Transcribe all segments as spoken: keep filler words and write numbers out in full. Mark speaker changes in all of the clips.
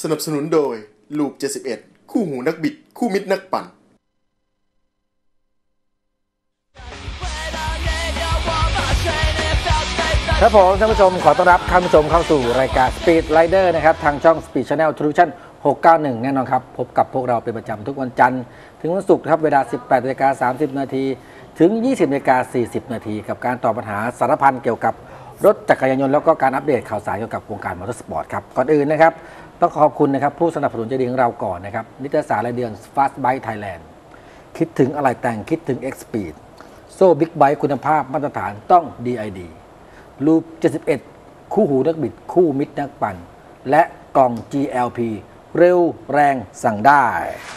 Speaker 1: สนับสนุนโดยลูปเจ็ดสิบเอ็ดคู่หูนักบิดคู่มิตรนักปั่น
Speaker 2: ครับผมท่านผู้ชมขอต้อนรับท่านผู้ชมเข้าสู่รายการ Speed Rider นะครับทางช่อง Speed Channel Television หกเก้าหนึ่งแน่นอนครับพบกับพวกเราเป็นประจำทุกวันจันทร์ถึงวันศุกร์ครับเวลา สิบแปดนาฬิกาสามสิบนาทีถึง ยี่สิบนาฬิกาสี่สิบนาทีกับการตอบปัญหาสารพันเกี่ยวกับรถจักรยานยนต์แล้วก็การอัปเดตข่าวสารเกี่ยวกับวงการมอเตอร์สปอร์ตครับก่อนอื่นนะครับต้องขอบคุณนะครับผู้สนับสนุนใจดีของเราก่อนนะครับนิตยสารรายเดือน Fast Bike Thailand คิดถึงอะไรแต่งคิดถึง X-Speed โซ่บิ๊กไบค์คุณภาพมาตรฐานต้อง ดี ไอ ดี ลูปเจ็ดสิบเอ็ดคู่หูนักบิดคู่มิตรนักปั่นและกล่อง จี แอล พี เร็วแรงสั่งได้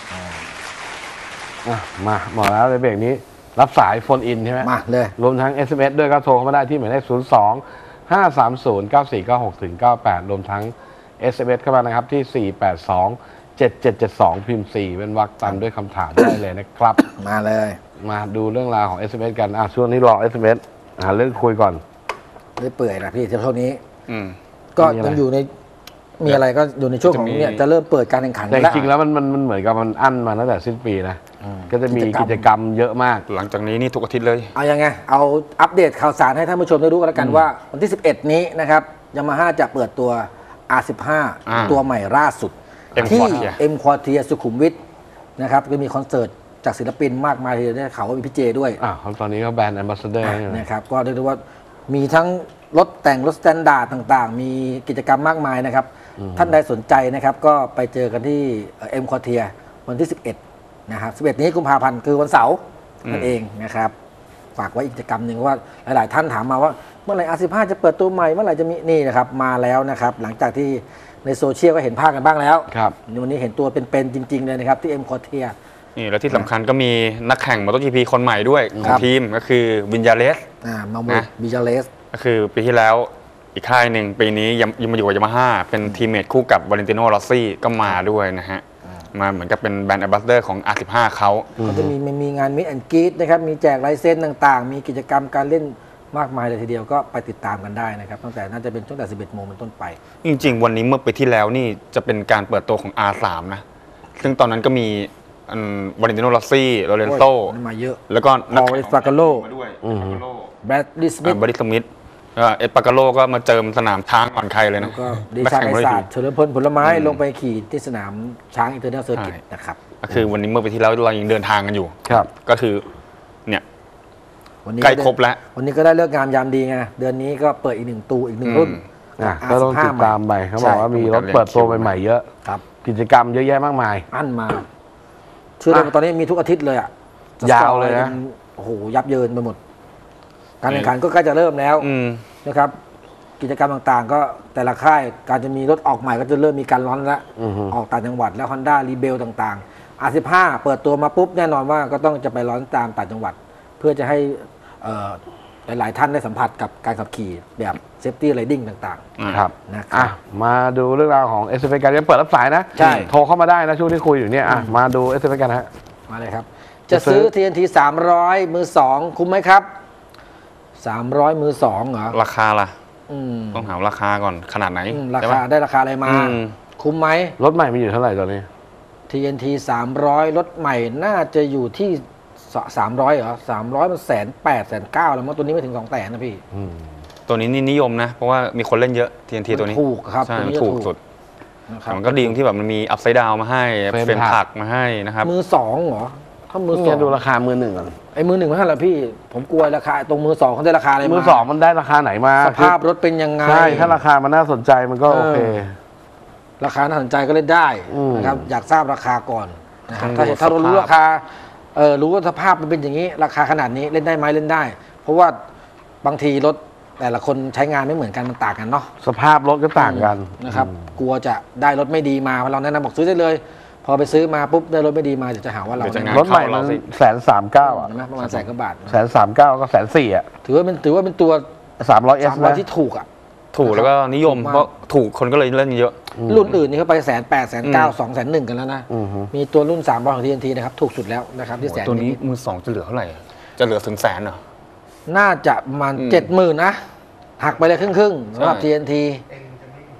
Speaker 3: มาหมดแล้วในเบรกนี้รับสายโฟนอินใช่ไหม
Speaker 2: มาเลย
Speaker 3: รวมทั้ง เอส เอ็ม เอส ด้วยก็โทรเข้ามาได้ที่หมายเลขศูนย์ สอง ห้า สาม ศูนย์ เก้า สี่ เก้า หก ถึง เก้า แปดรวมทั้ง เอส เอ็ม เอส เข้ามานะครับที่สี่ แปด สอง เจ็ด เจ็ด เจ็ด สองพิมพ์สี่เป็นวรรคตามด้วยคำถามได้เลยนะครับ
Speaker 2: มาเลย
Speaker 3: มาดูเรื่องราวของ เอส เอ็ม เอส กันอ่ะช่วงนี้รอ เอส เอ็ม เอส หาเรื่องคุยก่อน
Speaker 2: ไม่เปื่อยนะพี่เท่านี้ก็ยังอยู่ในมีอะไรก็อยู่ในช่วงของเนี่ยจะเริ่มเปิดการแข่งขัน
Speaker 3: แต่จริงแล้วมันมันมันเหมือนกับมันอั้นมาตั้งแต่สิ้นปีนะก็จะมีกิจกรรมเยอะมาก
Speaker 4: หลังจากนี้นี่ทุกอาทิตย์เลย
Speaker 2: เอายังไงเอาอัปเดตข่าวสารให้ท่านผู้ชมได้รู้กันแล้วกันว่าวันที่สิบเอ็ดนี้นะครับยามาฮ่าจะเปิดตัว อาร์ สิบห้า ตัวใหม่ล่าสุดที่ M Quartier สุขุมวิทนะครับก็มีคอนเสิร์ตจากศิลปินมากมายทีเดียวได้ข่าวว่ามีพี่เจด้วย
Speaker 3: อ่าตอนนี้ก็แบรนด์แอมบาสเดอร์
Speaker 2: นะครับก็เรียกได้ว่ามีทั้งรถแต่งรถสแตนดาร์ดต่างๆมีกิจกรรมมากมายนะครับท่านใดสนใจนะครับก็ไปเจอกันที่ M Quartier วันที่สิบเอ็ดนะครับสิบเอ็ดนี้กุมภาพันธ์คือวันเสาร์นั่นเองนะครับฝากไว้อีกกิจกรรมหนึ่งว่าหลายๆท่านถามมาว่าเมื่อไหร่ อาร์ สิบห้า จะเปิดตัวใหม่เมื่อไหร่จะมีนี่นะครับมาแล้วนะครับหลังจากที่ในโซเชียลก็เห็นภาพกันบ้างแล้ว
Speaker 3: ครับ
Speaker 2: วันนี้เห็นตัวเป็นๆจริงๆเลยนะครับที่ M Quartier
Speaker 4: นี่แล้วที่สำคัญก็มีนักแข่งมอเตอร์จีพีคนใหม่ด้วยของทีมก็คือวินยาเลส
Speaker 2: อ่ามาโมวินยาเลส
Speaker 4: ก็คือปีที่แล้วอีกค่ายหนึ่งปีนี้ยังมาอยู่กับยามาฮ่าเป็นทีมเมทคู่กับวาเลนติโนรอสซี่ก็มาด้วยนะฮะมาเหมือนกับเป็นแบรนด์แอมบาสเดอร์ของ อาร์ สิบห้า เขา
Speaker 2: ก็จะมีมีงานมิตแอนด์กรีดนะครับมีแจกลายเซ็นต่างๆมีกิจกรรมการเล่นมากมายเลยทีเดียวก็ไปติดตามกันได้นะครับตั้งแต่น่าจะเป็นตั้งแต่สิบเอ็ดโมงเป็นต้นไป
Speaker 4: จริงๆวันนี้เมื่อปีที่แล้วนี่จะเป็นการเปิดตัวของ อาร์ สาม นะซึ่งตอนนั้นก็มีวาเลนติโนรอสซี่โรเลนโซ
Speaker 2: มาเยอะ
Speaker 4: แล้วก็
Speaker 2: นักแข่งฟาการโล
Speaker 4: มาด้วย
Speaker 2: แบรดดี้สมิธ
Speaker 4: แบรดดี้สมิธเอ็ดปากาโลก็มาเจิมสนามช้างก่อนใครเลยนะ
Speaker 2: ก็ดีชาไกศาสตร์เฉลิมพลผลไม้ลงไปขี่ที่สนามช้างอินเตอร์เนชั่นแนลเซอร์กิตนะครับ
Speaker 4: ก็คือวันนี้เมื่อไปที่แล้วเรายังเดินทางกันอยู่
Speaker 3: ครับ
Speaker 4: ก็คือเนี่ยใกล้ครบแล้ว
Speaker 2: วันนี้ก็ได้เลิกงามยามดีไงเดือนนี้ก็เปิดอีกหนึ่งตูอีกหนึ่งรุ่น
Speaker 3: ก็ต้องติดตามไปเขาบอกว่ามีรถเปิดตัวใหม่ๆเยอะ
Speaker 2: ครับ
Speaker 3: กิจกรรมเยอะแยะมากมาย
Speaker 2: อั้นมาชื่อเลยตอนนี้มีทุกอาทิตย์เลยอ่ะ
Speaker 3: ยาวเลยนะ
Speaker 2: โอ้โหยับเยินไปหมดการแข่งขันก็ใกล้จะเริ่มแล้วนะครับกิจกรรมต่างๆก็แต่ละค่ายการจะมีรถออกใหม่ก็จะเริ่มมีการร้อนแล้วออกต่างจังหวัดแล้ว Honda Rebel ต่างๆ อาร์ สิบห้า เปิดตัวมาปุ๊บแน่นอนว่าก็ต้องจะไปร้อนตามต่างจังหวัดเพื่อจะให้หลายๆท่านได้สัมผัสกับการขับขี่แบบ Safety Riding ต่าง
Speaker 3: ๆครับนะครับมาดูเรื่องราวของ เอส เอ็ม เอส กันยังเปิดรับสายนะ
Speaker 2: ใช่
Speaker 3: โทรเข้ามาได้นะช่วงที่คุยอยู่เนี่ยมาดู เอส เอ็ม เอส กันฮะ
Speaker 2: มาเลยครับจะซื้อ ที เอ็น ที สามร้อยมือสองคุ้มไหมครับสามร้อยมือสองเหรอ
Speaker 4: ราคาล่ะต้องหาราคาก่อนขนาดไหน
Speaker 2: ราคาได้ราคาอะไรมาคุ้มไหม
Speaker 3: รถใหม่มีอยู่เท่าไหร่ตอนนี้
Speaker 2: ที เอ็น ที สามร้อยรถใหม่น่าจะอยู่ที่สามร้อยเหรอสามร้อยมันแสนแปดแสนเก้าแล้วมั้งตัวนี้ไม่ถึงสองแสนนะพี่
Speaker 4: ตัวนี้นี่นิยมนะเพราะว่ามีคนเล่นเยอะ ที เอ็น ที ตัวนี้
Speaker 2: ถูกครับ
Speaker 4: ใช่ถูกสุดมันก็ดีตรงที่แบบมันมีอัพไซด์ดาวมาให้เป็นผักมาให้นะครับ
Speaker 2: มือสองเหรอถ้ามือสอง
Speaker 3: ดูราคามือหนึ่งก่อน
Speaker 2: ไอ้มือหนึ่งไม่เท่าไหร่พี่ผมกลัวราคาตรงมือสองเขาได้ราคาอะไรมา
Speaker 3: มือสองมันได้ราคาไหนมา
Speaker 2: สภาพรถเป็นยังไง
Speaker 3: ใช่ถ้าราคามันน่าสนใจมันก็โอเค
Speaker 2: ราคาน่าสนใจก็เล่นได้นะครับอยากทราบราคาก่อนนะครับถ้าถ้าเรารู้ราคาเออรู้ว่าสภาพมันเป็นอย่างนี้ราคาขนาดนี้เล่นได้ไหมเล่นได้เพราะว่าบางทีรถแต่ละคนใช้งานไม่เหมือนกันมันต่างกันเนาะ
Speaker 3: สภาพรถก็ต่างกัน
Speaker 2: นะครับกลัวจะได้รถไม่ดีมาเราแนะนำบอกซื้อได้เลยพอไปซื้อมาปุ๊บได้รถไม่ดีมาเดี๋ยวจะหาว่าเรา
Speaker 3: รถใหม่มันแสนสามเก้าอ่ะ
Speaker 2: ประมาณแสนกว่าบาท
Speaker 3: แสนสามเก้าก็แสนสี่อ่ะ
Speaker 2: ถือว่าเป็นถือว่าเป็นตัว
Speaker 3: สามร้อยเอส
Speaker 2: ที่ถูกอ่ะ
Speaker 4: ถูกแล้วก็นิยมเพราะถูกคนก็เลยเล่นเยอะ
Speaker 2: รุ่นอื่นนี่เขาไปแสนแปดแสนเก้าสองแสนหนึ่งกันแล้วนะมีตัวรุ่นสามร้อยของ ที เอ็น ที นะครับถูกสุดแล้วนะครับที่แสน
Speaker 4: ตัวนี้มือสองจะเหลือเท่าไหร่จะเหลือถึงแสนเหรอ
Speaker 2: น่าจะประมาณเจ็ดหมื่นนะหักไปเลยครึ่งๆสำหรับ ที เอ็น ที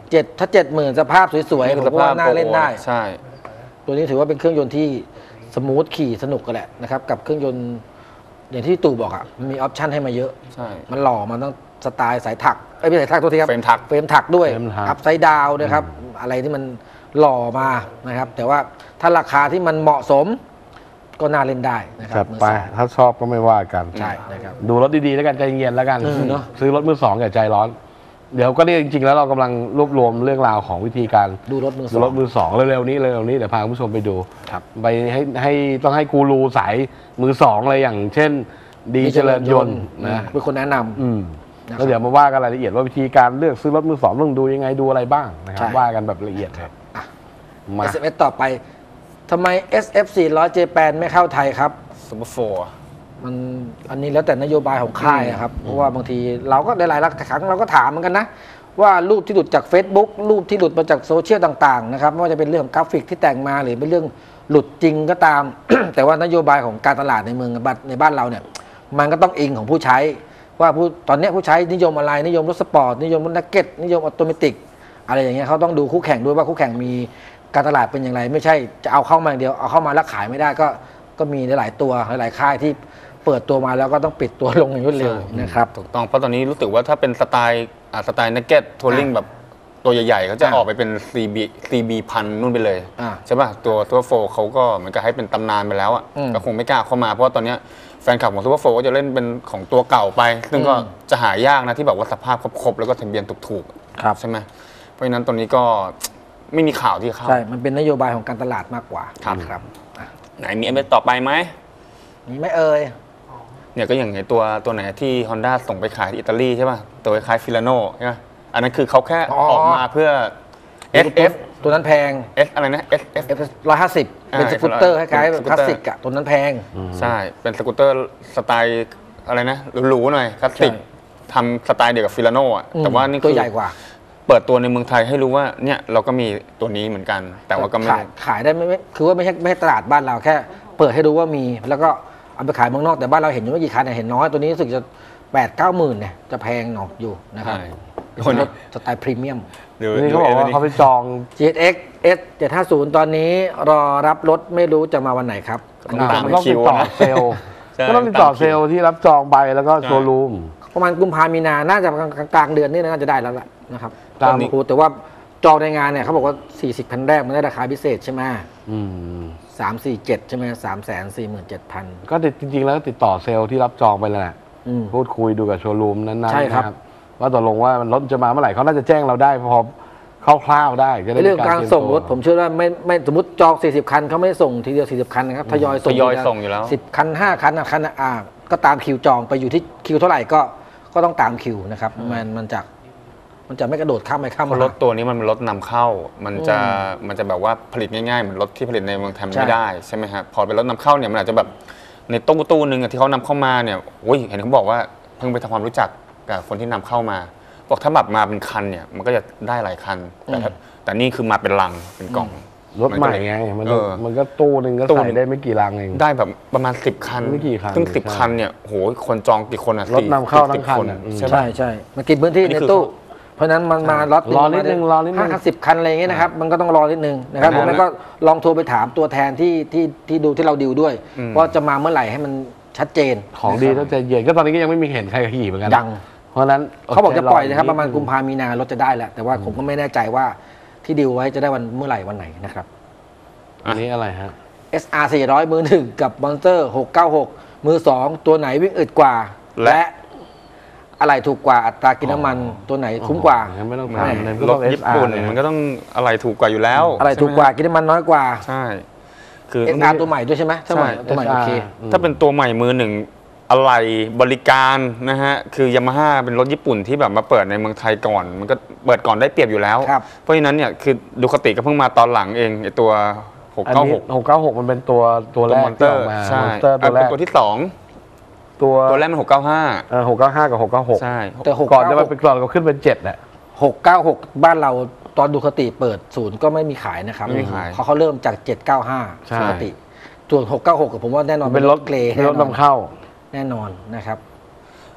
Speaker 2: เจ็ดถ้าเจ็ดหมื่นสภาพสวยๆผมว่าน่าเล่นได้
Speaker 4: ใช่
Speaker 2: ตัวนี้ถือว่าเป็นเครื่องยนต์ที่สมูทขี่สนุกกันแหละนะครับกับเครื่องยนต์อย่างที่ตู่บอกอ่ะมันมีออปชันให้มาเยอะ
Speaker 4: ใช่
Speaker 2: มันหล่อมันต้องสไตล์สายถักไอ้ยไม่ใช่สายถักตัวทีครับ
Speaker 4: เฟรมถัก
Speaker 2: เฟรมถักด้วย
Speaker 3: เฟรมถัก
Speaker 2: อัพไซด์ดาวนะครับอะไรที่มันหล่อมานะครับแต่ว่าถ้าราคาที่มันเหมาะสมก็น่าเล่นได้นะครั
Speaker 3: จั
Speaker 2: บ
Speaker 3: ด
Speaker 2: มือ
Speaker 3: ไป
Speaker 2: สอง
Speaker 3: ถ้าชอบก็ไม่ว่ากัน
Speaker 2: ใช่นะครับ
Speaker 3: ดูรถดีๆแล้วกันใจเย็นแล้วกัน
Speaker 2: เออเนอะ
Speaker 3: ซื้อรถมือสองอย่าใจร้อน เดี๋ยวก็เนี่ยจริงๆแล้วเรากำลังรวบรวมเรื่องราวของวิธีการ
Speaker 2: ดูรถมือส
Speaker 3: ดู
Speaker 2: อง
Speaker 3: รถมือสองเร็วๆนี้เร็วๆนี้เดี๋ยวพาคุณผู้ชมไปดู
Speaker 2: ครับ
Speaker 3: ไปให้ให้ต้องให้กูรูสายมือสองเลยอย่างเช่น ดีเจริญยนต์นะ
Speaker 2: เป็นคนแนะนำ
Speaker 3: อืม
Speaker 2: นะครับ
Speaker 3: แล้วเดี๋ยวมาว่ากันรายละเอียดว่าวิธีการเลือกซื้อรถมือสองต้องดูยังไงดูอะไรบ้างนะครับ
Speaker 2: ใช่
Speaker 3: ว่ากันแบบละเอียดครับ
Speaker 2: อ่ะ
Speaker 3: มา
Speaker 2: เอส เอ็ม เอส ต่อไปทำไม เอส เอฟ สี่ร้อย เจแปนไม่เข้าไทยครับ
Speaker 4: ซูเปอร์โฟร์
Speaker 2: มันอันนี้แล้วแต่นโยบายของค่ายอะครับเพราะว่าบางทีเราก็หลายๆครั้งเราก็ถามเหมือนกันนะ ว่ารูปที่หลุดจาก Facebook รูปที่หลุดมาจากโซเชียลต่างๆนะครับไม่ว่าจะเป็นเรื่องกราฟิกที่แต่งมาหรือเป็นเรื่องหลุดจริงก็ตาม แต่ว่านโยบายของการตลาดในเมืองในบ้านเราเนี่ยมันก็ต้องอิงของผู้ใช้ ว่าผู้ตอนนี้ผู้ใช้นิยมอะไรนิยมรถสปอร์ตนิยมรถนักเก็ตนิยมออโตเมติกอะไรอย่างเงี้ยเขาต้องดูคู่แข่งด้วยว่าคู่แข่งมีการตลาดเป็นอย่างไร ไม่ใช่จะเอาเข้ามาอย่างเดียวเอาเข้ามาแล้วขายไม่ได้ก็ก็มีหลายๆตัวหลายๆค่ายที่เปิดตัวมาแล้วก็ต้องปิดตัวลงอย่างรวดเร็วนะครับ
Speaker 4: ถูกต้องเพราะตอนนี้รู้สึกว่าถ้าเป็นสไตล์อ่าสไตล์นักเก็ตทัวริงแบบตัวใหญ่ๆเขาจะ
Speaker 2: อ่า
Speaker 4: ออกไปเป็น ซี บี ซี บี พันนู่นไปเลย
Speaker 2: อ่า
Speaker 4: ใช่ป่ะตัวตัวโฟเขาก็เหมือนกับให้เป็นตำนานไปแล้วอ่ะ
Speaker 2: อืม
Speaker 4: ก็คงไม่กล้าเข้ามาเพราะว่าตอนเนี้ยแฟนคลับของซูเปอร์โฟก็จะเล่นเป็นของตัวเก่าไป ซึ่งก็
Speaker 2: อืม
Speaker 4: จะหายากนะที่แบบว่าสภาพครบๆแล้วก็ทะเบียนถูก
Speaker 2: ครับ
Speaker 4: ๆใช่ไหมเพราะฉะนั้นตอนนี้ก็ไม่มีข่าวที่เข้า
Speaker 2: ใช่ มันเป็นนโยบายของการตลาดมากกว่า
Speaker 4: ครับ
Speaker 2: ครับอ่ะ
Speaker 4: ไหนมีเอ็มเอสต่อไปไหม
Speaker 2: มีไหม่เอ่ย
Speaker 4: เนี่ยก็อย่างไงตัวตัวไหนที่ Honda ส่งไปขายที่อิตาลีใช่ป่ะตัวคล้ายฟิลาโนใช่ไหมอันนั้นคือเขาแค่
Speaker 2: อ๋อ
Speaker 4: ออกมาเพื่อ เอส เอฟ
Speaker 2: ตัวนั้นแพง
Speaker 4: S อะไรนะ เอส เอฟ
Speaker 2: เอฟร้อยห้าสิบ
Speaker 4: อ่า
Speaker 2: เป็นสกูตเตอร์คล้ายๆ
Speaker 4: เป็น
Speaker 2: แบบ
Speaker 4: สกูตเตอร์
Speaker 2: คลาสสิกอะตัวนั้นแพง
Speaker 4: ใช่ เป็นสกูตเตอร์สไตล์อะไรนะหรูๆหน่อยคลาสสิก
Speaker 2: ใช่
Speaker 4: ทำสไตล์เดียวกับฟิลาโนอ่ะ
Speaker 2: อืม
Speaker 4: แต่ว่านี่
Speaker 2: ตัว
Speaker 4: คือ
Speaker 2: ใหญ่กว่า
Speaker 4: เปิดตัวในเมืองไทยให้รู้ว่าเนี่ยเราก็มีตัวนี้เหมือนกัน แต่ว่าก็ไม่
Speaker 2: ขายขายได้ไม่ไม่คือว่าไม่ใช่ไม่ใช่ตลาดบ้านเราแค่ เปิดให้ดูว่ามี แล้วก็เอาไปขายเมืองนอกแต่บ้านเราเห็นอยู่ไม่กี่คันเนี่ยเห็นน้อยตัวนี้รู้สึกจะแปดเก้าหมื่นเนี่ยจะแพงหน่อยอยู่นะครับ
Speaker 4: ใช่
Speaker 2: เป็นรถสไตล์พรีเมียม
Speaker 4: ดู
Speaker 3: นี่เขาบอกว่าเขาไปจอง
Speaker 2: จี เอส เอ็กซ์ เอส เจ็ดห้าศูนย์ ตอนนี้รอรับรถไม่รู้จะมาวันไหนครับ
Speaker 4: ต้องตาม
Speaker 3: มันต้องติดต่อเซลล์
Speaker 4: ใช่
Speaker 3: ก็ต้องติดต่อเซลล์ที่รับจองไปแล้วก็โชว์รูม
Speaker 2: ประมาณกุมภามีนา น่าจะกลางๆเดือนนี่น่าจะได้แล้วล่ะนะครับ
Speaker 3: ตาม
Speaker 2: โอ้แต่ว่าจองในงานเนี่ยเขาบอกว่า สี่สิบพันแรกมันได้ราคาพิเศษใช่ไหม
Speaker 3: อืม
Speaker 2: สามสี่เจ็ดใช่ไหมสามแสนสี่หมื่นเจ็ดพัน
Speaker 3: ก็ติดจริงๆแล้วติดต่อเซลล์ที่รับจองไปแล้วแหละ
Speaker 2: อืม
Speaker 3: พูดคุยดูกับโชว์รูมนั้นๆ
Speaker 2: ใช่ครับ
Speaker 3: นะว่าตกลงว่ามันรถจะมาเมื่อไหร่เขาน่าจะแจ้งเราได้พอคร่าวๆได้จะได้
Speaker 2: เรื่องการ
Speaker 3: ตยม
Speaker 2: ส่ง
Speaker 3: ตัว
Speaker 2: รถผมเชื่อว่าไม่ไม่สมมติจอง สี่สิบ คันเขาไม่ได้ส่งทีเดียว สี่สิบ คันนะครับทยอยส่ง
Speaker 4: ทยอยส่งอยู่แล้ว
Speaker 2: สิบคันห้าคันอ่ะคันอ่ะอ่าก็ตามคิวจองไปอยู่ที่คิวเท่าไหร่ก็ก็ต้องตามคิวนะครับมันมันจะมันจะไม่กระโดดข้ามไปข้าม
Speaker 4: เพ
Speaker 2: มา
Speaker 4: ราะรถตัวนี้มันเป็นรถนำเข้า มันจะ
Speaker 2: อื
Speaker 4: มันจะแบบว่าผลิตง่ายๆเหมือนรถที่ผลิตในเมืองไทยมัน
Speaker 2: ใช่
Speaker 4: ไม่ได้ใช่ไหมครับพอเป็นรถนำเข้าเนี่ยมันอาจจะแบบในตู้ตู้หนึ่งอะที่เขานำเข้ามาเนี่ยโอ้ยเห็นเขาบอกว่าเพิ่งไปทำความรู้จักกับคนที่นำเข้ามาบอกถ้าแบบมาเป็นคันเนี่ยมันก็จะได้หลายคันแต่ถ้าแต่นี่คือมาเป็นลังเป็นกล่อง
Speaker 3: รถใหม่ไงมันก็
Speaker 4: เออ
Speaker 3: มันก็ตู้หนึ่งก็
Speaker 4: ตู้หนึ่
Speaker 3: ใส่
Speaker 4: ง
Speaker 3: ได้ไม่กี่รังเอง
Speaker 4: ได้แบบประมาณสิบคัน
Speaker 3: ไม่กี่คัน
Speaker 4: ซึ่งสิบ
Speaker 3: ใช่
Speaker 4: คันเนี่ยโหคนจองกี่คนอะ
Speaker 3: รถนำเข้าทั้งคัน
Speaker 4: สิบ
Speaker 3: อะอืม
Speaker 4: ใช่ไหม
Speaker 2: ใช่ใช่มันกินพื้นที่
Speaker 4: อันนี้
Speaker 2: ใน
Speaker 4: คือ
Speaker 2: ตู้ เพราะฉะนั้นมันมาล็อต
Speaker 3: รอนิดนึงรอนิดนึง
Speaker 2: ห้าคันสิบคันอะไรอย่างเงี้ยนะครับมันก็ต้องรอนิดนึงนะครับ
Speaker 4: นะ
Speaker 2: ผมแล้วก็ลองโทรไปถามตัวแทนที่ที่ที่ดูที่เราดิวด้วย
Speaker 4: อืม
Speaker 2: ว่าจะมาเมื่อไหร่ให้มันชัดเจน
Speaker 3: ของดีต้องใจเย็นก็ตอนนี้ก็ยังไม่มีเห็นใครขี่เหมือนกัน
Speaker 2: ยัง
Speaker 3: เพราะฉะนั้น
Speaker 2: เขาบอกจะปล่อยนะครับ
Speaker 3: ดใจ
Speaker 2: ประมาณกุมภามีนารถจะได้แล้วแต่ว่าผมก็ไม่แน่ใจว่าที่ดิวไว้จะได้วันเมื่อไหร่วันไหนนะครับ
Speaker 3: อันนี้อะไรฮะ
Speaker 2: เอส อาร์ สี่ร้อย มือหนึ่งกับ Monster หกเก้าหก มือสองตัวไหนวิ่งอึดกว่า
Speaker 4: และ
Speaker 2: และอะไรถูกกว่าอัตรากินน้ำมันตัวไหนคุ้มกว่า
Speaker 3: งั้นไม่ต้อง
Speaker 4: แหม่
Speaker 3: ถามเลยก็
Speaker 4: ร
Speaker 3: ต้
Speaker 4: ถ
Speaker 3: อง
Speaker 4: ญี่ปุ่น
Speaker 3: เอสอาร์เลย
Speaker 4: มันก็ต้องอะไรถูกกว่าอยู่แล้ว
Speaker 2: อะไรถูกกว่ากินน้ำมันน้อยกว่า
Speaker 4: ใช่ คือ
Speaker 2: เอส อาร์ ตัวใหม่ด้วยใช่ไหมตัวใหม่
Speaker 4: ใช่
Speaker 2: ตัวใหม่โอเค
Speaker 3: ม
Speaker 4: ถ้าเป็นตัวใหม่มือหนึ่งอะไรบริการนะฮะคือยามาฮ่าเป็นรถญี่ปุ่นที่แบบมาเปิดในเมืองไทยก่อน มันก็เปิดก่อนได้เปรียบอยู่แล้ว
Speaker 2: ครับ
Speaker 4: เพราะฉะนั้นเนี่ยคือดูคติก็เพิ่งมาตอนหลังเองไอตัวหก
Speaker 3: อัน
Speaker 4: เก้า
Speaker 3: นี้
Speaker 4: หก
Speaker 3: หกเก้าหกมันเป็นตัวตัวแร
Speaker 4: ตัว
Speaker 3: ก
Speaker 4: มอนเต
Speaker 3: ที่
Speaker 4: อ
Speaker 3: ออ
Speaker 4: ร์
Speaker 3: กมา
Speaker 4: ใช่
Speaker 3: มอนเตอร์ตัวแร
Speaker 4: เป็น
Speaker 3: ก
Speaker 4: ตัวที่สอง
Speaker 3: ตัว
Speaker 4: ตัวแรกเป็นหกเก้าห้า
Speaker 3: เออหกเก้าห้ากับหกเก้าหก
Speaker 4: ใช่
Speaker 2: แต่หก
Speaker 3: ก่อนจะ
Speaker 2: เก้า
Speaker 3: มา
Speaker 2: หก
Speaker 3: เป็นก่อนก็ขึ้นเป็นเจ็ดแหละ
Speaker 2: หกเก้าหกบ้านเราตอนดูคติเปิดศูนย์ก็ไม่มีขายนะครับ
Speaker 4: ไม่มีขาย
Speaker 2: เพราะเขาเริ่มจากเจ็ดเก้าห้า
Speaker 3: ใช่
Speaker 2: ปกติส่วนหกเก้าหกกับผมว่าแน่นอน
Speaker 3: เป็นรถ
Speaker 2: เกรย์
Speaker 3: เป็นรถ
Speaker 2: แน่นอน
Speaker 3: นำเข้า
Speaker 2: แน่นอนนะครับ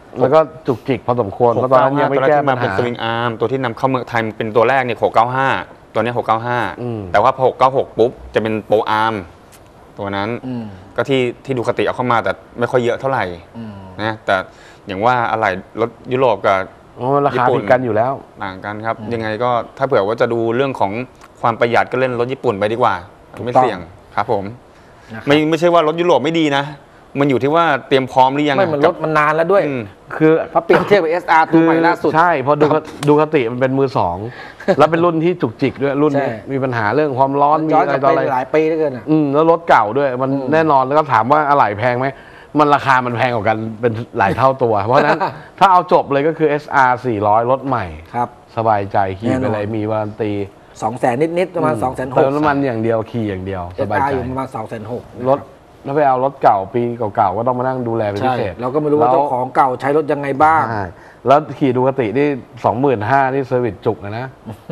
Speaker 3: แล้วก็จุกจิกพอสมควรเพราะตอนนั้นยังไม่
Speaker 4: ตัวแร
Speaker 3: แก้
Speaker 4: ที่
Speaker 3: ปั
Speaker 4: มา
Speaker 3: ญ
Speaker 4: เป็น
Speaker 3: หา
Speaker 4: สวิงอาร์มตัวที่นำเข้าเมืองไทยเป็นตัวแรกเนี่ยหกเก้าห้าตัวนี้หกเก้าห้า
Speaker 3: อืม
Speaker 4: แต่ว่าพอหกเก้าหกปุ๊บจะเป็นโปรอาร์มตัวนั้น
Speaker 2: อืม
Speaker 4: ก็ที่ที่ดูคติเอาเข้ามาแต่ไม่ค่อยเยอะเท่าไหร่
Speaker 2: อืม
Speaker 4: นะแต่อย่างว่าอะไรรถยุโรปกับ
Speaker 3: อ๋อราคาผิดกันอยู่แล้ว
Speaker 4: ต่างกันครับ ยังไงก็ถ้าเผื่อว่าจะดูเรื่องของความประหยัดก็เล่นรถญี่ปุ่นไปดีกว่า
Speaker 2: ถูกต้อง
Speaker 4: ไม่เสี่ยงครับผม
Speaker 2: นะครับ
Speaker 4: ไม่ไม่ใช่ว่ารถยุโรปไม่ดีนะ มันอยู่ที่ว่าเตรียมพร้อมหรือยัง
Speaker 2: ไม่มันรถมันนานแล้วด้วย
Speaker 4: อืม
Speaker 3: คือ
Speaker 2: พอเปรียบเทียบกับ เอส อาร์ ตัวใหม่ล่าสุด
Speaker 3: ใช่เพอดูดูคติมันเป็นมือสอง แล้วเป็นรุ่นที่จุกจิกด้วยรุ่นนี้
Speaker 2: ใช่
Speaker 3: มีปัญหาเรื่องความร้อนมี
Speaker 2: ย้อน
Speaker 3: อะ
Speaker 2: ก
Speaker 3: ไร
Speaker 2: ลับ
Speaker 3: ต่อ
Speaker 2: ไป
Speaker 3: อะไร
Speaker 2: หลายปีแล้วเกินอ่ะ
Speaker 3: อืมแล้วรถเก่าด้วยมัน
Speaker 2: อืม
Speaker 3: แน่นอนแล้วก็ถามว่าอะไหล่แพงไหมมันราคามันแพงกว่ากันเป็นหลายเท่าตัว เพราะฉะนั้น ถ้าเอาจบเลยก็คือ เอส อาร์ สี่ร้อยรถใหม่
Speaker 2: ครับ
Speaker 3: สบายใจขี่
Speaker 2: แน่
Speaker 3: ไป
Speaker 2: นอน
Speaker 3: เลยมีวารันตี
Speaker 2: สองแสนนิดๆประมาณสองแสนหก
Speaker 3: เติมน้ำมันอย่างเดียวขี่อย่างเดียว
Speaker 2: เอ
Speaker 3: ส
Speaker 2: ส
Speaker 3: บาย
Speaker 2: อาร์
Speaker 3: ใจ
Speaker 2: อยู่ประมาณสองแสนหก
Speaker 3: รถแล้วไปเอารถเก่าปีเก่าๆก็ต้องมานั่งดูแลเป็นพิ
Speaker 2: ใช่
Speaker 3: เศษ
Speaker 2: เราก็ไม่รู้ว่าเจ้าของเก่าใช้รถยังไงบ้าง
Speaker 3: ใช่แล้วขี่ดูคตินี่สองหมื่นห้านี่เซอร์วิสจุกนะนะ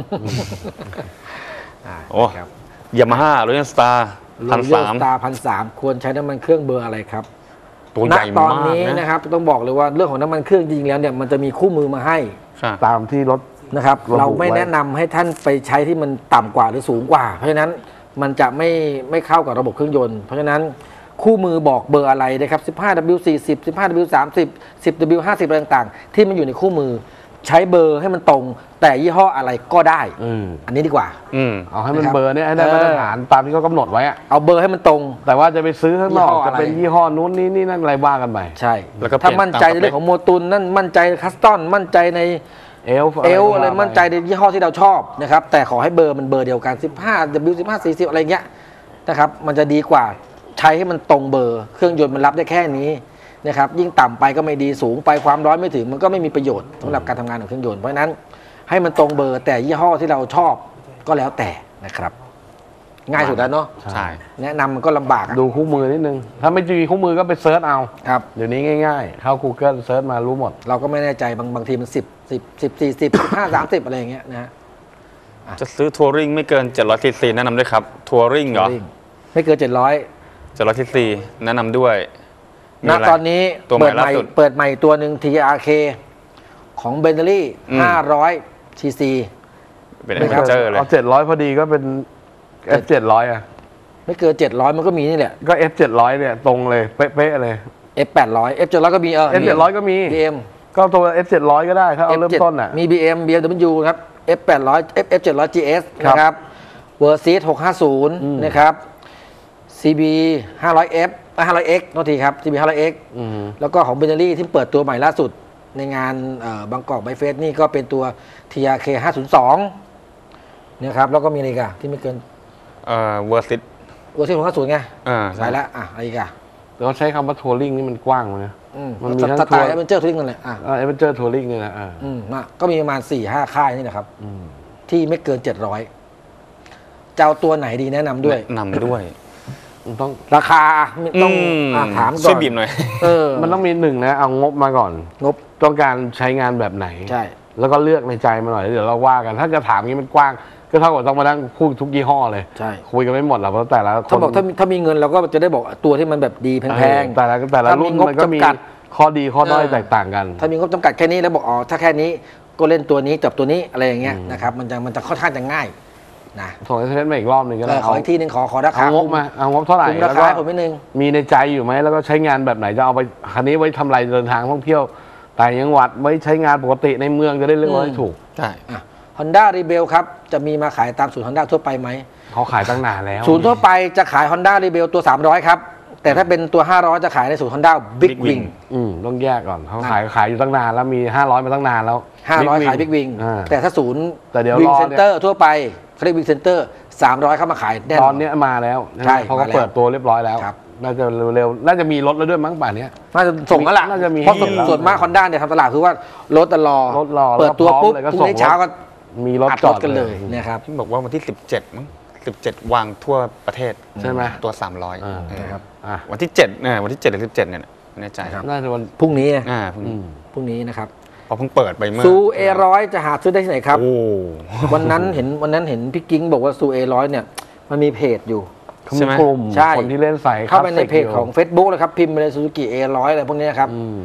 Speaker 4: โอ้ยามาฮ่ารถสตาร์พัน
Speaker 2: โรเยอ
Speaker 4: สา
Speaker 2: ร์
Speaker 4: ม
Speaker 2: สตาร์พันสามควรใช้น้ำมันเครื่องเบอร์อะไรครับ
Speaker 4: ตัว
Speaker 2: ณ
Speaker 4: ใหญ่
Speaker 2: ตอน
Speaker 4: มาก
Speaker 2: นี้
Speaker 4: นะ
Speaker 2: นะครับต้องบอกเลยว่าเรื่องของน้ำมันเครื่องจริงๆแล้วเนี่ยมันจะมีคู่มือมาให้
Speaker 4: ใช่
Speaker 3: ตามที่รถ
Speaker 2: นะครับ
Speaker 3: ระบุ
Speaker 2: เราไม่
Speaker 3: ไว้
Speaker 2: แนะนำให้ท่านไปใช้ที่มันต่ำกว่าหรือสูงกว่า เพราะฉะนั้นมันจะไม่ไม่เข้ากับระบบเครื่องยนต์ เพราะฉะนั้นคู่มือบอกเบอร์อะไรนะครับ สิบห้า ดับเบิลยู สี่สิบ สิบห้า ดับเบิลยู สามสิบ สิบ ดับเบิลยู ห้าสิบ อะไรต่างๆ ที่มันอยู่ในคู่มือใช้เบอร์ให้มันตรง แต่ยี่ห้ออะไรก็ได้
Speaker 3: อืม
Speaker 2: อันนี้ดีกว่า
Speaker 4: อืม
Speaker 3: เอาให้มัน
Speaker 2: นะครับ
Speaker 3: เบอร์เนี่ยให้ได้
Speaker 2: เออ
Speaker 3: มาตรฐานตามที่เขากำหนดไว้อะ
Speaker 2: เอาเบอร์ให้มันตรง
Speaker 3: แต่ว่าจะไปซื้อข้างนอก
Speaker 2: ยี่ห้ออะไร
Speaker 3: จะเป็นยี่ห้อนู้นนี่นี่นั่นอะไรว่ากันไป
Speaker 2: ใช่
Speaker 4: แล้วก็เปลี่
Speaker 2: ถ้าย
Speaker 4: น
Speaker 2: มั่นใจ
Speaker 4: ตาม
Speaker 2: ใน
Speaker 4: สเปค
Speaker 2: เรื่องของโมตุนนั่นมั่นใจคัสตอนมั่นใจใน
Speaker 3: เอล
Speaker 2: เอลอะไรมั่นใจในยี่ห้อที่เราชอบนะครับแต่ขอให้เบอร์มันเบอร์เดียวกัน สิบห้า ดับเบิลยู สิบห้า สี่สิบ อะไรเงี้ยนะครับมันจะดีกว่าใช้ให้มันตรงเบอร์ เครื่องยนต์มันรับได้แค่นี้นะครับยิ่งต่ำไปก็ไม่ดีสูงไปความร้อนไม่ถึงมันก็ไม่มีประโยชน์สำหรับการทำงานของเครื่องยนต์เพราะฉะนั้นให้มันตรงเบอร์แต่ยี่ห้อที่เราชอบก็แล้วแต่นะครับ ง่ายสุดแล้วเนาะ
Speaker 4: ใช่
Speaker 2: แนะนำมันก็ลำบากอะ
Speaker 3: ดูคู่มือนิดนึง ถ้าไม่มีคู่มือก็ไปเซิร์ชเอา
Speaker 2: ครับ
Speaker 3: เดี๋ยวนี้ง่ายๆ เข้า Google เซิร์ชมารู้หมด
Speaker 2: เราก็ไม่แน่ใจบางบางทีมันสิบสิบสิบสี่สิบสิบห้าสามสิบอะไรอย่างเงี้ยนะฮะ
Speaker 4: จะซื้อทัวริงไม่เกินเจ็ดร้อยซีซีแนะนำด้วยครับทัวริงเหรอ
Speaker 2: ไม่เกินเจ็ดร้อย
Speaker 4: เจ็ดร้อยซีซีแนะนำด้วยมี
Speaker 2: ณ
Speaker 4: อะไร
Speaker 2: ตอนนี้
Speaker 4: ตัวใหม่
Speaker 2: เปิดใหม่
Speaker 4: ล่าสุด
Speaker 2: เปิดใหม่ตัวหนึ่ง ที อาร์ เค ของเบนเ l ลี่
Speaker 4: อืม
Speaker 2: ห้าร้อยซีซี
Speaker 4: เป็น
Speaker 2: ไม่
Speaker 4: เอ
Speaker 2: ครับ
Speaker 4: เจอร์เลย
Speaker 3: เอาเจ็ดร้อยพอดีก็เป็น เอฟ เจ็ดร้อย อ่ะ
Speaker 2: ไม่เกินเจ็ดร้อยมันก็มีนี่แหละ
Speaker 3: ก็ เอฟ เจ็ดร้อย เนี่ยตรงเลยเป๊ะๆเลย
Speaker 2: เอฟ แปดร้อย เอฟ เจ็ดร้อยก็มีเออ
Speaker 3: เอฟ เจ็ดร้อย ก็มี
Speaker 2: บี เอ็ม
Speaker 3: ก็ตัว เอฟ เจ็ดร้อย ก็ได้ถ้าเอาเริ่มต้นอ่ะ
Speaker 2: มี บี เอ็ม บี เอ็ม ดับเบิลยู ครับ เอฟ แปดร้อย F F เจ็ดร้อย จี เอส
Speaker 3: ครับ
Speaker 2: นะครับเวอร์ซีหกห้าศูนย์
Speaker 3: อืม
Speaker 2: นะครับ ซี บี ห้าร้อย เอฟ ห้าร้อย เอ็กซ์ โทษทีครับ ซี บี ห้าร้อย เอ็กซ์
Speaker 3: อืม
Speaker 2: แล้วก็ของเบนเ l ลี่ที่เปิดตัวใหม่ล่าสุดในงานบางกอกไบเฟสนี่ก็เป็นตัว ที อาร์ เค ห้าศูนย์สองนะครับแล้วก็มีอะไรอีกันที่ไม่เกิน
Speaker 4: เอ่อเวอร์ซิต
Speaker 2: เวอร์ซีหกห้าศูนย์ไง
Speaker 4: อ่า
Speaker 2: ไปแล้วอ่ะอะไรอีกัน
Speaker 3: เราใช้คำว่าทัวริงนี่มันกว้างเลยนะ
Speaker 2: อืม
Speaker 3: มันมีทั้ง
Speaker 2: สไตล์
Speaker 3: ทัวร์
Speaker 2: แอดเวนเจอร์ทุกนั่นแหละอ่ะ
Speaker 3: เอเวนเจอร์ทัวริงเนี่ยนะเออ
Speaker 2: อืมอ่ะก็มีประมาณสี่ห้าค่ายนี่แหละครับ
Speaker 3: อืม
Speaker 2: ที่ไม่เกินเจ็ดร้อยจะเอาตัวไหนดีแนะนำด้วย
Speaker 4: แนะนำด้วย
Speaker 3: มันต้อง
Speaker 2: ราคาต้อง
Speaker 4: ม
Speaker 2: อ่ะถามก่
Speaker 4: ช่ว
Speaker 2: อย น
Speaker 4: บีบหน่อย
Speaker 2: เออ
Speaker 3: มันต้องมีหนึ่งนะเอางบมาก่อน
Speaker 2: งบ
Speaker 3: ต้องการใช้งานแบบไหน
Speaker 2: ใช่
Speaker 3: แล้วก็เลือกในใจมาหน่อยเดี๋ยวเราว่ากัน ถ้าจะถามงี้มันกว้าง ก็เท่ากับต้องมานั่งพูดทุกยี่ห้อเลย
Speaker 2: ใช่
Speaker 3: คุยกันไม่หมดหรอกเพราะแต่ละคน
Speaker 2: ถ้าบอกถ้ามีถ้ามีเงินเราก็จะได้บอกตัวที่มันแบบดีแพ
Speaker 3: เออง แต่ละแต่ละ
Speaker 2: ถ้ามี
Speaker 3: รุ่น
Speaker 2: งบ
Speaker 3: มันก็มี
Speaker 2: จำกัด
Speaker 3: ข้อดีข้อด้อย
Speaker 2: เออ
Speaker 3: แตกต่างกัน
Speaker 2: ๆถ้ามีงบจำกัดแค่นี้แล้วบอกอ๋อถ้าแค่นี้ก็เล่นตัวนี้จับตัวนี้อะไรอย่างเงี้ย
Speaker 3: อืม
Speaker 2: นะครับมันจะมันจะค่อนข้างจะง่ายนะ
Speaker 3: ส่งเอสเอ็มเอสมาอีกรอบหนึ่งก็
Speaker 2: เอ
Speaker 3: ได้
Speaker 2: อขออีกทีหนึ่งขอขอราคา
Speaker 3: เอางบมาเอางบเท่าไหร่
Speaker 2: คุมรา
Speaker 3: แล้ว
Speaker 2: คา
Speaker 3: ก็
Speaker 2: ให้ผมนิดนึง
Speaker 3: มีในใจอยู่ไหมแล้วก็ใช้งานแบบไหนจะเอาไปคันนี้ไว้ทำอะไรเดินทางท่องเที่ยวต่างจังหวัดไว้ใช้งานปกติในเมืองจะได้เลือกรถให้ถูก
Speaker 4: ใช่
Speaker 2: อ่ะ Honda Rebel ครับจะมีมาขายตามศูนย์ Honda ทั่วไปไหม
Speaker 3: เขาขายตั้งนานแล้ว
Speaker 2: ศูนย์ทั่วไปจะขาย Honda Rebel ตัวสามร้อยครับแต่ถ้าเป็นตัวห้าร้อยจะขายในศูนย์ Honda Big Wing
Speaker 3: อืมต้องแยกก่อนเขาขายขายอยู่ตั้งนานแล้วมีห้าร้อยมาตั้งนานแล้ว
Speaker 2: ห้าร้อย
Speaker 3: Big Wing
Speaker 2: ขาย Big Wing
Speaker 3: อ่า
Speaker 2: แต่ถ้าศูนย์
Speaker 3: แต่เดี๋ยว
Speaker 2: Wing
Speaker 3: รอ
Speaker 2: Center ทั่วไปเขาเรียก Wing Center สามร้อยเข้ามาขายแน่น
Speaker 3: ต
Speaker 2: อ
Speaker 3: อน นเนี้ยมาแล้ว
Speaker 2: ใช่
Speaker 3: เขาก็
Speaker 2: มาแล้ว
Speaker 3: เปิดตัวเรียบร้อยแล้ว
Speaker 2: ครับ
Speaker 3: น่าจะเร็วๆน่าจะมีรถแล้วด้วยมั้งป่านเนี้ย
Speaker 2: น่าจะส่งแล้วล่ะ
Speaker 3: น่าจะมี
Speaker 2: เพราะ
Speaker 3: ให้เห็นแล้ว
Speaker 2: ส่วนมาก Honda เนี่ยทำตลาดคือว่ารถจะรอ
Speaker 3: รถรอ
Speaker 2: เปิดตัว
Speaker 3: แล้วก็พร้อม
Speaker 2: ปุ๊บ
Speaker 3: เลยก็
Speaker 2: พรุ่
Speaker 3: ส่
Speaker 2: ง
Speaker 3: ง
Speaker 2: นี้เช้าก็
Speaker 3: มีรถ
Speaker 2: อัด
Speaker 3: จ
Speaker 2: ร
Speaker 3: อ
Speaker 2: ถ
Speaker 3: ด
Speaker 2: กันเลยนะครับ
Speaker 4: ที่บอกว่าวันที่สิบเจ็ดมั้งสิบเจ็ดวางทั่วประเทศ
Speaker 3: ใช่ไหม
Speaker 4: ตัวสามร้อย
Speaker 3: อ่า
Speaker 2: นะครับ
Speaker 3: อ่ะ
Speaker 4: วันที่เจ็ดเนี่ยวันที่เจ็ดหรือสิบเจ็ดเนี่ยไม่แน่ใจ
Speaker 2: ครับ
Speaker 3: น่าจะวัน
Speaker 2: พรุ่งนี้นะ
Speaker 4: อ่าเพิ่ง
Speaker 3: อืม
Speaker 2: พรุ่งนี้นะครับ
Speaker 4: พอเพิ่งเปิดไปเมื่อ
Speaker 2: ซูเอร้อยจะหาซื้อได้ที่ไหนครับ
Speaker 4: โอ้
Speaker 2: วันนั้นเห็นวันนั้นเห็นพี่กิ้งบอกว่าซูเอร้อยเนี่ยมันมีเพจอยู่
Speaker 3: เขามีกลุ่ม
Speaker 2: ใช่
Speaker 3: คนที่เล่นใส่
Speaker 2: เข้าไปในเพจ
Speaker 3: คลาสสิก
Speaker 2: ของ Facebook เลยครับ พิมพ์ไปเลยซูซูกิเอร้อยอะไรพวกนี้ครับ
Speaker 3: อืม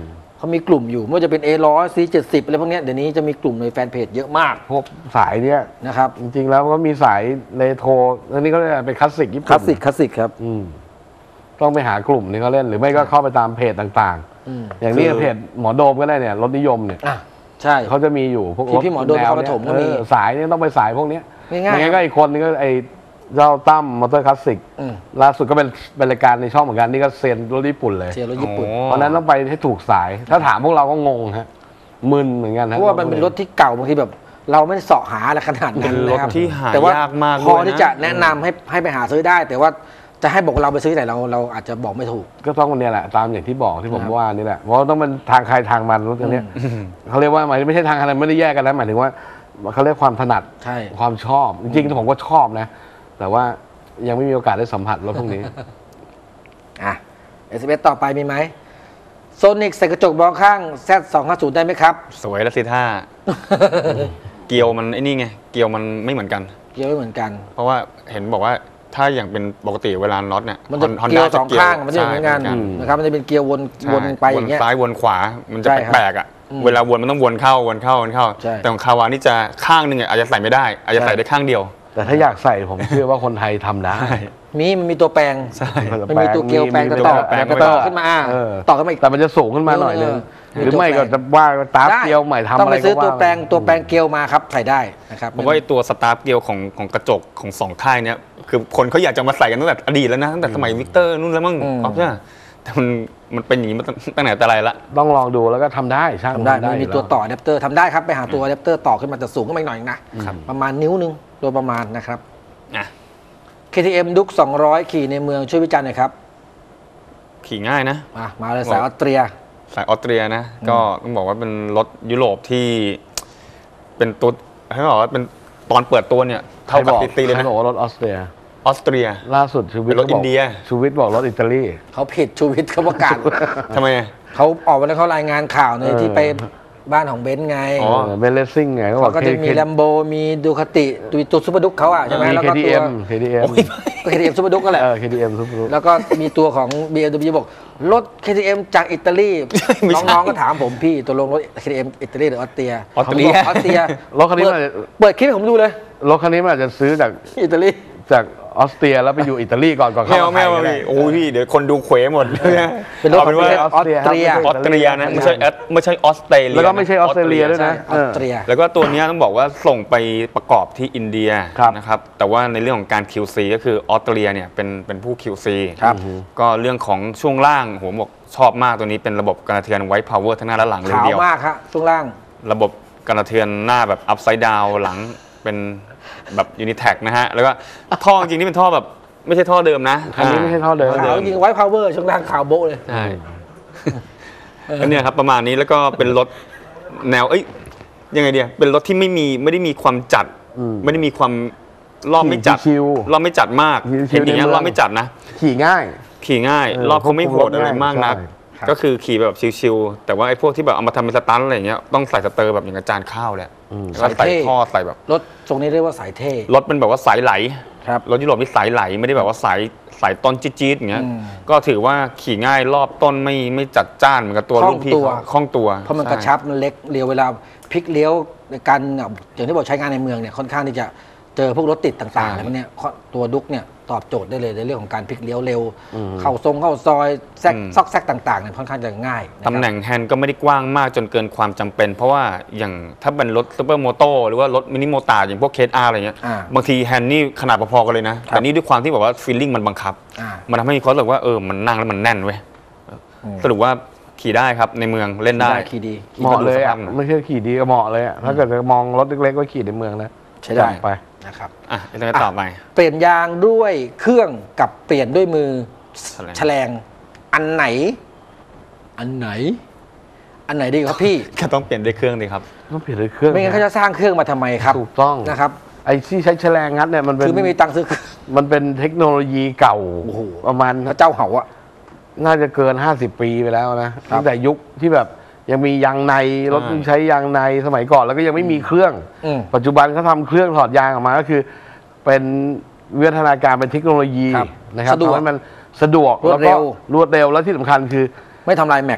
Speaker 2: เขามีกลุ่มอยู่ไม่ว่าจะเป็น เอ หนึ่งร้อย ซี เจ็ดสิบ อะไรพวกเนี้ยเดี๋ยวนี้จะมีกลุ่มในแฟนเพจเยอะมาก
Speaker 3: พวกสายเนี้ย
Speaker 2: นะครับ
Speaker 3: จริงๆแล้วก็มีสายเรโทรอันนี้ก็เรียกเป็นคลาสสิกญี่ปุ่น
Speaker 2: คลาสสิกคลาสสิกครับ
Speaker 3: อืมต้องไปหากลุ่มนี้เขาเล่นหรือไม่ก็เข้าไปตามเพจต่าง
Speaker 2: อืม
Speaker 3: ๆ อย่างนี้เพจหมอโดมก็ได้เนี่ยรถนิยมเนี่ย
Speaker 2: อ่ะใช่
Speaker 3: เขาจะมีอยู่พวก
Speaker 2: ที่พี่หมอโดม
Speaker 3: แนว
Speaker 2: เขาปฐมก็มี
Speaker 3: เออสายเนี่ยต้องไปสายพวกเนี้ย
Speaker 2: ง่ายๆ
Speaker 3: ไม่งั้นก็อีกคนนึงก็ไอ้เจ้าตั้มมอเตอร์คลาสสิก
Speaker 2: อืม
Speaker 3: ล่าสุดก็เป็นเป็นรายการในช่องเหมือนกันนี่ก็เซียนรถญี่ปุ่นเลย
Speaker 2: เชียร์รถญี่ปุ่น
Speaker 4: โอ้
Speaker 3: เพราะฉะนั้นต้องไปให้ถูกสาย ถ้าถามพวกเราก็งงฮะมึนเหมือนกัน
Speaker 2: เพ
Speaker 3: ฮะ
Speaker 2: ราะว่ามันเป็นรถที่เก่าบางทีแบบ เราไม่ได้เสาะหาอะไรขนาดนั้น
Speaker 4: เป็นรถ
Speaker 2: นะครับ
Speaker 4: ที่หา
Speaker 2: แต่ว่าย
Speaker 4: ากมาก
Speaker 2: พอ
Speaker 4: ด้วยนะ
Speaker 2: ที่จะแนะนำให้ให้ไปหาซื้อได้ แต่ว่าจะให้บอกเราไปซื้อที่ไหนเราเราอาจจะบอกไม่ถูก
Speaker 3: ก็ต้องเนี่ยแหละตามอย่างที่บอกที่ผม
Speaker 2: ครับ
Speaker 3: ว่านี่แหละเพราะต้องเป็นทางใครทางมันรถคันเนี้ยเขาเรียกว่าหมายไม่ใช่ทางอะไรไม่ได้แยกกันนะหมายถึงว่าเขาเรียกความถนัด
Speaker 2: ใช่
Speaker 3: ความชอบจริงๆผมก็ชอบนะ แต่ว่ายังไม่มีโอกาสได้สัมผัสรถพวกนี้
Speaker 2: อ่ะ เอส เอส ต่อไปมีไหมโซนิกใส่กระจกมองข้าง แซด สองห้าศูนย์ ได้ไหมครับ
Speaker 4: สวยแล้วสิท่า เกียวมันไอ้นี่ไงเกียวมันไม่เหมือนกัน
Speaker 2: เกี่ยวไม่เหมือนกัน
Speaker 4: เพราะว่าเห็นบอกว่าถ้าอย่างเป็นปกติเวลาน็อตเนี่ย
Speaker 2: มันจะ
Speaker 4: Honda
Speaker 2: เกี่ยวสองข้างมันจะ
Speaker 4: ใช่
Speaker 2: เหมือนกัน
Speaker 4: เหมือนกัน
Speaker 2: นะครับมันจะเป็นเกียววน
Speaker 4: ใช่
Speaker 2: วนไปอย่างเงี้ย
Speaker 4: วนซ้ายวนขวา มันจะ
Speaker 2: ใช่ครับ
Speaker 4: แปลกๆอ่ะ
Speaker 2: อืม
Speaker 4: เวลาวนมันต้องวนเข้าวนเข้าวนเข้า
Speaker 2: ใช่
Speaker 4: แต่ของคาวานี่จะข้างหนึงอะอาจจะใส่ไม่ได้ อาจจะใส่ได้ข้างเดียว
Speaker 3: แต่ถ้าอยากใส่ผมเชื่อว่าคนไทยทำได้
Speaker 2: มีมันมีตัวแปลง
Speaker 4: ใช่
Speaker 2: มันมีตัวเกลียวแปลง
Speaker 3: มี
Speaker 2: ต่อ
Speaker 3: แปลง
Speaker 2: แล้วก็
Speaker 3: ไว้
Speaker 2: ต่อ
Speaker 3: ก่อน
Speaker 2: ขึ้นมาอ่ะ
Speaker 3: เออ
Speaker 2: ต่อขึ้นมาอีก
Speaker 3: แต่มันจะสูงขึ้นมาหน่อยนึง
Speaker 2: เออ
Speaker 3: หรือไม่
Speaker 2: มีตัว
Speaker 3: ก็
Speaker 2: แปลง
Speaker 3: จะว่าตาร์ฟ
Speaker 2: ได้
Speaker 3: เกลียวใหม่ทำ
Speaker 2: ต้อง
Speaker 3: อะไร
Speaker 2: ไป
Speaker 3: ก็
Speaker 2: ซื้อตัว
Speaker 3: ว่า
Speaker 2: แปลงตัวแปลงเกลียวมาครับใส่ได้นะครับ
Speaker 4: ผมว่าไอ้ตัวสตาร์ฟเกียวของของกระจกของสองค่ายเนี้ยคือคนเขาอยากจะมาใส่กันตั้งแต่อดีตแล้วนะตั้งแต่สมัยวิกเตอร์นู่นแล้วมั้ง
Speaker 2: อืม
Speaker 4: อ๊อฟใช่ไหมแต่มันมันเป็นอย่างนี้มาตั้งแต่แต่ไรละ
Speaker 3: ต้องลองดูแล้วก็ทำได้ช่าง
Speaker 2: ทำได้
Speaker 3: ทำ
Speaker 2: มันมีตัวต่ออะแดปเตอร์ทำได้ครับไปหาตัวอะแดปเตอร์ต่อขึ้นมาจะสูงขึ้นมาอีกหน่อยนะประมาณนิ้วนึงโดยประมาณนะครับ
Speaker 4: อ่ะ
Speaker 2: เค ที เอ็ม ดุ๊กสองร้อยขี่ในเมืองช่วยวิจารณ์หน่อยครับ
Speaker 4: ขี่ง่ายนะ
Speaker 2: มามาเลยสายออสเตรีย
Speaker 4: สายออสเตรียนะ ก็ต้องบอกว่าเป็นรถยุโรปที่เป็นตัวให้บอกว่าเป็นตอนเปิดตัวเนี่ยเท่ากับ
Speaker 3: ใคร
Speaker 4: ติตีเลย
Speaker 3: ใคร
Speaker 4: นะ
Speaker 3: บอกว่ารถออสเตรีย
Speaker 4: ออสเตรีย
Speaker 3: ล่าสุดชูวิทย์
Speaker 4: เป็นรถ
Speaker 3: ก็บก
Speaker 4: อินเดีย
Speaker 3: ชูวิทย์บอกรถอิตาลี
Speaker 2: เขาผิดชูวิทย์เขาประกาศ
Speaker 4: ทำไมอะ
Speaker 2: เขาออกมาแล้วเขารายงานข่าวใน
Speaker 3: เออ
Speaker 2: ที่ไปบ้านของเบนซ์ไง
Speaker 4: อ๋อ
Speaker 3: เบนเลสซิ่งไงเขาบอ
Speaker 2: เขา
Speaker 3: ก
Speaker 2: ก็จะมี
Speaker 3: เค
Speaker 2: แลมโบมีดูคาติตัวตัวซูเปอร์ดุ๊กเขาอะใช่ไหม
Speaker 3: มี
Speaker 2: แล้วก็ตัว
Speaker 3: KTM KTM
Speaker 2: ก็ เค ที เอ็ม ซูเปอร์ดุ๊กก็แหละ
Speaker 3: เออ เค ที เอ็ม ซุปเปอร์
Speaker 2: แล้วก็มีตัวของ บี เอ็ม ดับเบิลยู บอกรถ เค ที เอ็ม จากอิตาลี
Speaker 4: ไม่ใช่
Speaker 2: น้องๆก็ถามผมพี่ตัวลงรถ เค ที เอ็ม อิตาลีหรือออสเตรีย
Speaker 4: ออสเตรีย
Speaker 2: ผมบกออสเตรีย
Speaker 3: รถคันนี้
Speaker 2: เปิด
Speaker 3: มันอาจจะ
Speaker 2: เปิดคลิปให้ผมดูเลย
Speaker 3: รถคันนี้มันอาจจะซื้อจาก
Speaker 2: อิตาลี
Speaker 3: จากออสเตรียแล้วไปอยู่อิตาลีก่อนก่อน
Speaker 4: ไม่
Speaker 3: เข้า
Speaker 4: เอา
Speaker 3: มา
Speaker 4: ไม่
Speaker 3: ไทย
Speaker 4: เอา
Speaker 3: ก็ได้
Speaker 4: พี่โอ้ยพี่เดี๋ยวคนดูเขวหมด
Speaker 2: เป็นรถ
Speaker 4: เอาเป็นว่า
Speaker 2: ของประเทศออสเตรีย
Speaker 3: ครับ
Speaker 4: ออสเตรียนะไม่ใช่แอดไม่ใช่ออสเตรเลีย
Speaker 3: แล้วก็ไม่ใช่ออสเตรเลียด้วยนะ
Speaker 2: ออสเตรีย
Speaker 4: แล้วก็ตัวเนี้ยต้องบอกว่าส่งไปประกอบที่อินเดีย
Speaker 3: ครับ
Speaker 4: นะครับแต่ว่าในเรื่องของการ คิว ซี ก็คือออสเตรเลียเนี่ยเป็นเป็นผู้ คิว ซี
Speaker 2: ครับ
Speaker 4: ก็เรื่องของช่วงล่างโหบอกชอบมากตัวนี้เป็นระบบการะเทือนไวท์พาวเวอร์ทั้งหน้าและหลังเลย
Speaker 2: ขาว
Speaker 4: เดียว
Speaker 2: มากครับช่วงล่าง
Speaker 4: ระบบการะเทือนหน้าแบบอัพไซด์ดาวหลังเป็นแบบยูนิแท็กนะฮะ แล้วก็ท่อจริงๆนี่เป็นท่อแบบไม่ใช่ท่อเดิมนะ
Speaker 3: คันนี้ไม่ใช่ท่อเดิม
Speaker 2: ขาวจริงไวท์พาวเวอร์ช่วงล่างขาวโบ๊ะเลย
Speaker 4: ใช่ก็เนี่ยครับประมาณนี้แล้วก็เป็นรถแนวเอ้ยยังไงเดียเป็นรถที่ไม่มีไม่ได้มีความจัด
Speaker 3: อืม
Speaker 4: ไม่ได้มีความรอบไม่จัด
Speaker 3: ชิว
Speaker 4: รอบไม่จัดมาก
Speaker 3: ชิวๆ
Speaker 4: เห็นอย่างเงี้ย
Speaker 3: ในเมือง
Speaker 4: รอบไม่จัดนะ
Speaker 3: ขี่ง่าย
Speaker 4: ขี่ง่าย
Speaker 3: เออ
Speaker 4: รอบเขาไม่โหดอะไรมากนัก
Speaker 3: ใช่
Speaker 2: ครับ
Speaker 4: ก็คือขี่แบบชิวๆแต่ว่าไอ้พวกที่แบบเอามาทำเป็นสตันท์อะไรอย่างเงี้ยต้องใส่สเตอร์แบบอย่างกระจานข้าวเลย
Speaker 3: อืม
Speaker 4: แล้วก็ใส่ท่อใส่แบบ
Speaker 2: รถทรงนี้เรียกว่าสายเท่
Speaker 4: รถเป็นแบบว่าสายไหล
Speaker 2: ครับ
Speaker 4: รถยุโรปนี่สายไหลไม่ได้แบบว่าสายสายต้นจี๊ดๆอย่างเงี้ย
Speaker 2: อืม
Speaker 4: ก็ถือว่าขี่ง่ายรอบต้นไม่ไม่จัดจ้านเหมือนกับตัว
Speaker 2: คล่อง
Speaker 4: รุ่นพี่
Speaker 2: ตัว
Speaker 4: เขาคล่องตัว
Speaker 2: เพราะมัน
Speaker 4: ใช่
Speaker 2: กระชับมันเล็กเลี้ยวเวลาพลิกเลี้ยวในการอย่างที่บอกใช้งานในเมืองเนี่ยค่อนข้างที่จะเจอพวกรถติดต่างๆอะไรพวกเนี้ยตัวดุ๊กเนี่ยตอบโจทย์ได้เลยในเรื่องของการพลิกเลี้ยวเร็ว เข้าทรงเข้าซอยแซกซอกแซกต่างๆเนี่ยค่อนข้างจะง่ายนะครับ
Speaker 4: ตำแหน่งแฮนด์ก็ไม่ได้กว้างมากจนเกินความจำเป็น เพราะว่าอย่างถ้าเป็นรถซูเปอร์โมโตหรือว่ารถมินิโมตาอย่างพวกเคสอาร์อะไรเงี้ย
Speaker 2: อ่า
Speaker 4: บางทีแฮนด์นี่ขนาดพอๆกันเลยนะ แต่นี่ด้วยความที่แบบว่าฟีลลิ่งมันบังคับ
Speaker 2: อ่า
Speaker 4: มันทำให้มีความรู้สึกว่าเออมันนั่งแล้วมันแน่นเว้ย
Speaker 2: อืม
Speaker 4: สรุปว่าขี่ได้ครับในเมืองเล่นได้
Speaker 2: ขี่ดี
Speaker 3: เหมาะเลย
Speaker 4: ส
Speaker 3: อ่ะ
Speaker 4: ภาพหน่อย
Speaker 3: ไม่ใช่ขี่ดีก็เหมาะเลยอ่ะถ้าเกิดจะมองรถเล็กๆก็ขี่ในเมืองนะ
Speaker 2: ใช้ได้
Speaker 3: ไป
Speaker 2: นะครับ
Speaker 4: อ่ะเดี๋ยวต่อไป
Speaker 2: เปลี่ยนยางด้วยเครื่องกับเปลี่ยนด้วยมือ
Speaker 4: แฉลง
Speaker 2: แฉลงอันไหน อันไหน อันไหนดีครับพี่
Speaker 4: ก็ต้องเปลี่ยนด้วยเครื่องดีครับ
Speaker 3: ต้องเปลี่ยนเลยเครื่อง
Speaker 2: ไม่งั้นเขาจะสร้างเครื่องมาทำไมครับ
Speaker 3: ถูกต้อง
Speaker 2: นะครับ
Speaker 3: ไอ้ที่ใช้แฉลงงัดเนี่ยมันเป็น
Speaker 2: คือไม่มีตังค์ซื้อเครื่อง
Speaker 3: มันเป็นเทคโนโลยีเก่า
Speaker 2: โอ้โห
Speaker 3: ประมาณ
Speaker 2: พระเจ้าเหาอะ
Speaker 3: น่าจะเกิน ห้าสิบ ปีไปแล้วนะตั้งแต่ยุคที่แบบยังมียางในรถ
Speaker 4: อ่า
Speaker 3: ที่ใช้ยางในสมัยก่อนแล้วก็ยังไม่มีเครื่อง
Speaker 2: อืม
Speaker 3: ปัจจุบันเขาทำเครื่องถอดยางออกมาก็คือ เป็นวิวัฒนาการเป็นเทคโนโลยี
Speaker 2: ครับ
Speaker 3: นะครับ
Speaker 2: สะดวก
Speaker 3: ทำให้มันสะดวก
Speaker 2: รวด
Speaker 3: แล้ว
Speaker 2: เร็
Speaker 3: ก็
Speaker 2: ว
Speaker 3: รวดเร็วแล้วที่สำคัญคือ
Speaker 2: ไม่ทำลายแม็ก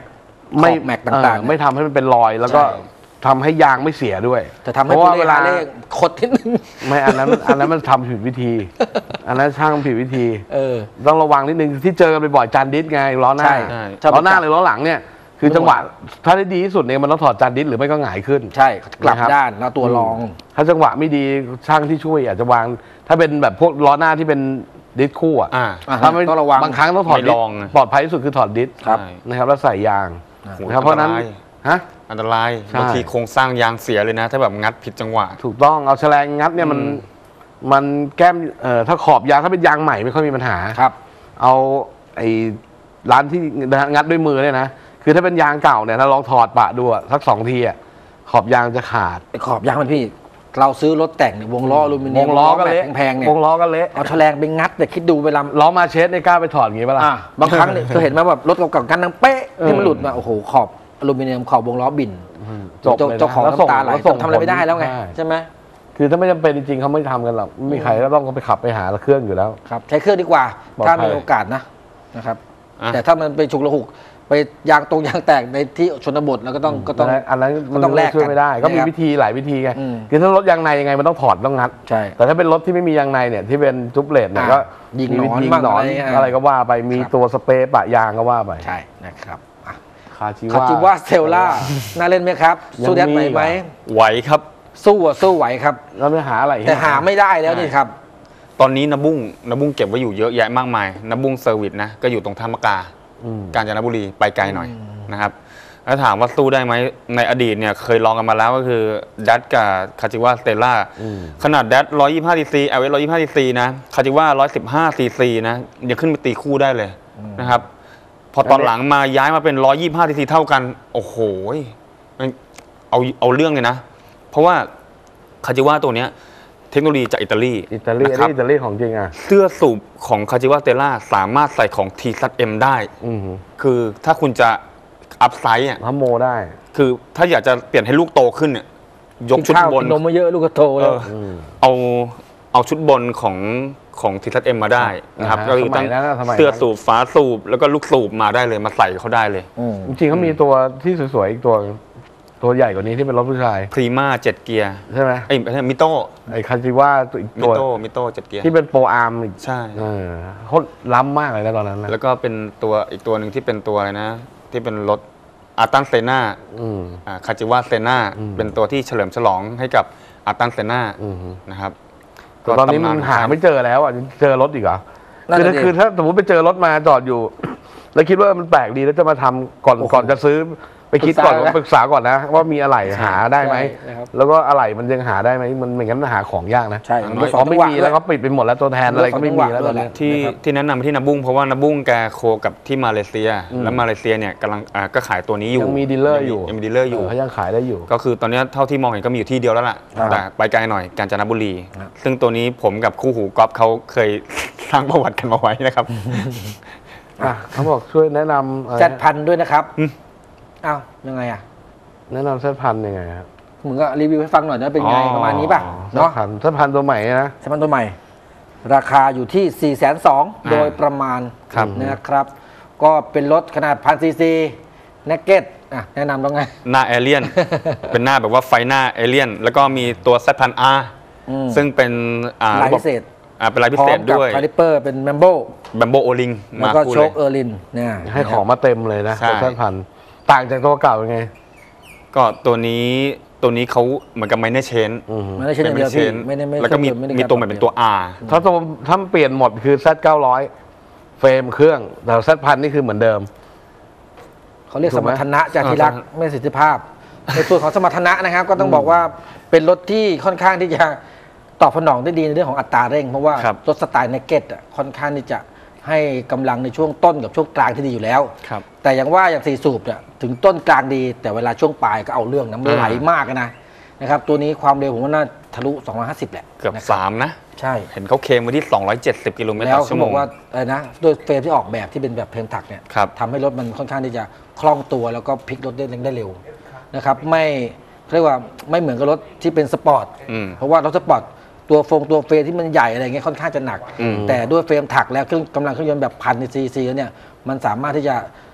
Speaker 2: ไม่แม็กต่างๆ
Speaker 3: ไม่ทำให้มันเป็นรอยแล้วก็ทำให้ยางไม่เสียด้วย
Speaker 2: แต่ทำให้เวลาเลขคดนิดนึง
Speaker 3: ไม่อันนั้นอันนั้นมันทำผิดวิธี อันนั้นช่างผิดวิธี
Speaker 2: เออ
Speaker 3: ต้องระวังนิดนึงที่เจอกันบ่อยๆจานดิสไงล้อหน้าล้อหน้าหรือล้อหลังเนี่ยคือจังหวะถ้าได้ดีที่สุดเนี่ยมันต้องถอดจานดิสหรือไม่ก็หงายขึ้น
Speaker 2: ใช่กลับด้านแล้วตัวรอง
Speaker 3: ถ้าจังหวะไม่ดีช่างที่ช่วยอาจจะวางถ้าเป็นแบบพวกล้อหน้าที่เป็นดิสคู่อ่ะถ้าไม่ต้องระวังบางครั้งต้องถอดดิสปลอดภัยที่สุดคือถอดดิสนะครับแล้วใส่ยางนะครับเพราะนั้นฮะ
Speaker 4: อันตรายบางทีโครงสร้างยางเสียเลยนะถ้าแบบงัดผิดจังหวะ
Speaker 3: ถูกต้องเอาแฉลงงัดเนี่ยมันมันแก้มเอ่อถ้าขอบยางถ้าเป็นยางใหม่ไม่ค่อยมีปัญหา
Speaker 2: ครับ
Speaker 3: เอาไอ้ร้านที่งัดด้วยมือเนี่ยนะคือถ้าเป็นยางเก่าเนี่ยถ้าลองถอดปะดูสักสองทีอ่ะขอบยางจะขาด
Speaker 2: ขอบยางมันพี่เราซื้อรถแต่งเนี่ยวงล้ออลูมิเนียม
Speaker 3: วงล้อก็เละ
Speaker 2: แพงๆเนี่ยว
Speaker 3: งล้อก็เละ
Speaker 2: เอาแฉลงไปงัดแต่คิดดูเวลา
Speaker 3: ล้อมาเชสในกล้าไปถอดอย่างงี้ป่ะล่ะ
Speaker 2: บางครั้งเนี่ยเคยเห็นไหมแบบรถเก่าๆกันนังเป๊ะที่มันหลุดมาโอ้โหขอบอลูมิเนียมขอบวงล้อบิน
Speaker 3: จบ
Speaker 2: เจ้าของน้ำตาไหลทำอะไรไม่ได้แล้วไงใช่ไหม
Speaker 3: คือถ้าไม่จำเป็นจริงๆเขาไม่ทำกันหรอกไม่มีใครก็ต้องไปขับไปหาเครื่องอยู่แล้ว
Speaker 2: ครับใช้เครื่องดีกว่าถ้ามีโอกาสนะนะครับแต่ถ้ามันไปฉุกละหุกไปยางตรงยางแตกในที่ชนบทแล้วก็ต้องก็ต้อง
Speaker 3: อันนั้นมันต้องแลกกันไม่ได้ก็มีวิธีหลายวิธีไงคือถ้ารถยางในยังไงมันต้องถอดต้องงัด
Speaker 2: ใช่
Speaker 3: แต่ถ้าเป็นรถที่ไม่มียางในเนี่ยที่เป็นทุบเลดเนี่ยก็
Speaker 2: ยิงหนอน
Speaker 3: ยิงหนอนอะไรก็ว่าไปมีตัวสเปรย์ปะยางก็ว่าไป
Speaker 2: ใช่นะครับ
Speaker 3: คาจิ
Speaker 2: ว่าเซลล่าน่าเล่นไหมครับสู้แดดไหวไหม
Speaker 4: ไหวครับ
Speaker 2: สู้อ่ะสู้ไหวครับ
Speaker 3: แล้วไม่หาอะไร
Speaker 2: แต่หาไม่ได้แล้วนี่ครับ
Speaker 4: ตอนนี้นบุ้งนบุ้งเก็บไว้อยู่เยอะแยะมากมายนบุ้งเซอร์วิสนะก็อยู่ตรงท่ามะกากาญจนบุรีไปไกลหน่อยนะครับแล้วถามว่าสู้ได้ไหมในอดีตเนี่ยเคยลองกันมาแล้วก็คือดัตกับคาจิวาสเตลล่าขนาดดัตหนึ่งร้อยยี่สิบห้าซีซีเอลเอสหนึ่งร้อยยี่สิบห้าซีซีนะคาจิวาหนึ่งร้อยสิบห้าซีซีนะยังขึ้นไปตีคู่ได้เลยนะครับพอตอนหลังมาย้ายมาเป็นหนึ่งร้อยยี่สิบห้าซีซีเท่ากันโอ้โหเอาเอาเรื่องเลยนะเพราะว่าคาจิวาตัวเนี้ยเทคโนโลยีจากอิตาลี
Speaker 3: อิตาลีนี่อิตาลีของจริงอ่ะ
Speaker 4: เสื้อสูบของคาจิวาเตล่าสามารถใส่ของ ที เอ็ม ได้คือถ้าคุณจะอัพไซส์อ่ะ
Speaker 3: ทำโมได้
Speaker 4: คือถ้าอยากจะเปลี่ยนให้ลูกโตขึ้นเนี่ยยกชุดบน
Speaker 2: นมมาเยอะลูกก็โตแล้ว
Speaker 4: เอาเอาชุดบนของของ ที เอ็ม มาได้นะครับก็คือตั้งเสื้อสูบฝาสูบแล้วก็ลูกสูบมาได้เลยมาใส่เขาได้เลย
Speaker 3: จริงๆเขามีตัวที่สวยๆอีกตัวตัวใหญ่กว่านี้ที่เป็นรถผู้ชาย
Speaker 4: พรีมาเจ็ดเกียร์
Speaker 3: ใช่ไหม
Speaker 4: ไอ้มิโต้
Speaker 3: ไอ้คาจิว่าอีกตัว
Speaker 4: มิโต้มิโต้เจ็ดเกียร์
Speaker 3: ที่เป็นโปรอาร์ม
Speaker 4: ใช่
Speaker 3: โคตรล้ำมากเลยนะตอนนั้น
Speaker 4: แล้วก็เป็นตัวอีกตัวหนึ่งที่เป็นตัวอะไรนะที่เป็นรถอาร์ตันเซน่าคาจิว่าเซน่าเป็นตัวที่เฉลิมฉลองให้กับอาร์ตันเซน่านะครับ
Speaker 3: ตอนนี้มันหาไม่เจอแล้วอ่ะเจอรถอีกเหรอคือคือถ้าสมมติไปเจอรถมาจอดอยู่แล้วคิดว่ามันแปลกดีแล้วจะมาทำก่อนก่อนจะซื้อไปคิดก่อนปรึกษาก่อนนะว่ามีอะไรหาได้ไหมแล้วก็อะไรมันยังหาได้ไหมมันเหมือนกันหาของยากนะ
Speaker 2: ใช่
Speaker 3: เพราะไม่มีแล้วก็ปิดไปหมดแล้วตัวแทนอะไรก็ไม่มีแล้วตอนนี้
Speaker 4: ที่ที่แนะนำที่นาบุ้งเพราะว่านาบุ้งแกโคกับที่มาเลเซียแล้วมาเลเซียเนี่ยกำลังก็ขายตัวนี้อยู่
Speaker 3: ยังมีดีลเลอร์อยู่
Speaker 4: ยังมีดีลเลอร์อยู่
Speaker 3: เขายังขายได้อยู่
Speaker 4: ก็คือตอนนี้เท่าที่มองเห็นก็มีอยู่ที่เดียวแล้วล่ะแต่ไปไกลหน่อยกาญจนบุรีซึ่งตัวนี้ผมกับคู่หูก๊อฟเขาเคยสร้างประวัติกันมาไว้นะครับ
Speaker 3: เขาบอกช่วยแนะน
Speaker 2: ำจัดพันด้วยนะครับอ้าวยังไงอ่ะ
Speaker 3: แนะนำเส้นพันยังไงครับ
Speaker 2: มึงก็รีวิวให้ฟังหน่อยนะเป็นไงประมาณนี้ป่ะ
Speaker 3: เนาะเส้นพันตัวใหม่นะ
Speaker 2: เส้นพันตัวใหม่ราคาอยู่ที่ สี่แสนสองหมื่น โดยประมาณนะครับก็เป็นรถขนาดพันซีซีเนกเก็ตอ่ะแนะนำตรงไง
Speaker 4: หน้าเอเลี่ยนเป็นหน้าแบบว่าไฟหน้าเอเลี่ยนแล้วก็มีตัวเซตพันอาร์ซึ่งเป็น
Speaker 2: ลายพิเศษ
Speaker 4: อ่าเป็นลายพิเศษด้วย
Speaker 2: คาลิเปอร์เป็นแบมโบ
Speaker 4: แบมโบโอลิง
Speaker 2: แล้วก็โชคเออร์ลินเนี่ย
Speaker 3: ให้ของมาเต็มเลยนะเส้นพันต่างจากตัวเก่ายังไง
Speaker 4: ก็ตัวนี้ตัวนี้เขาเหมือนกับไมเนอร์เชน
Speaker 2: ไม่ได้เชนเดียวพี่
Speaker 4: แล้วก็มีมีตัวใหม่เป็นตัว R
Speaker 3: ถ้าตัวถ้าเปลี่ยนหมดคือ แซด เก้าร้อย เฟรมเครื่องแต่ แซด พันนี่คือเหมือนเดิม
Speaker 2: เขาเรียกสมรรถนะจากที่รักไม่ประสิทธิภาพในส่วนของสมรรถนะนะครับก็ต้องบอกว่าเป็นรถที่ค่อนข้างที่จะตอบสนองได้ดีในเรื่องของอัตราเร่งเพราะว่ารถสไตล์เนกเก็ตค่อนข้างที่จะให้กำลังในช่วงต้นกับช่วงกลางที่ดีอยู่แล้วแต่อย่างว่าอย่างสี่สูบเนี่ยถึงต้นกลางดีแต่เวลาช่วงปลายก็เอาเรื่องนะมันไหลมากนะนะครับตัวนี้ความเร็วผมว่าน่าทะลุสองร้อยห้าสิบแหละ
Speaker 4: เกือบสามนะ
Speaker 2: ใช่
Speaker 4: เห็นเขาเคลมไว้ที่สองร้อยเจ็ดสิบกิโลเมตรต่อชั่วโมง
Speaker 2: แล้วเขาบอกว่าอะไรนะด้วยเฟรมที่ออกแบบที่เป็นแบบเพลงถักเนี่ยทำให้รถมันค่อนข้างที่จะคล่องตัวแล้วก็พลิกรถได้ได้เร็วนะครับไม่เรียกว่าไม่เหมือนกับรถที่เป็นสปอร์ตเพราะว่ารถสปอร์ตตัวฟงตัวเฟรมที่มันใหญ่อะไรเงี้ยค่อนข้างจะหนักแต่ด้วยเฟรมถักแล้วเครื่องกำลังเครื่องยนต์แบบพันซีซีเนี่ยมันสามารถที่จะ